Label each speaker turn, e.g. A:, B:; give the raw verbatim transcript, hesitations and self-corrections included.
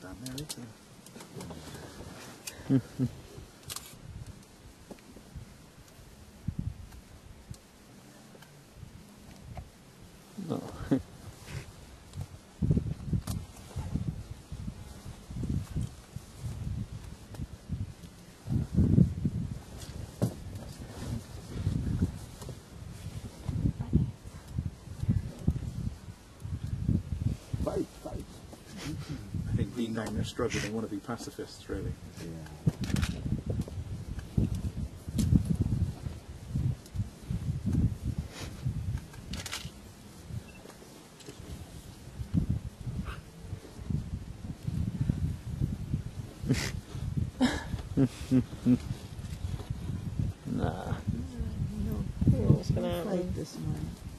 A: down there, is there?
B: No.
A: Fight, fight. I think being down there struggling, they want to be pacifists, really.
C: Yeah.
B: Nah.
D: No,
B: What's gonna
D: fight
B: happen?
D: this one.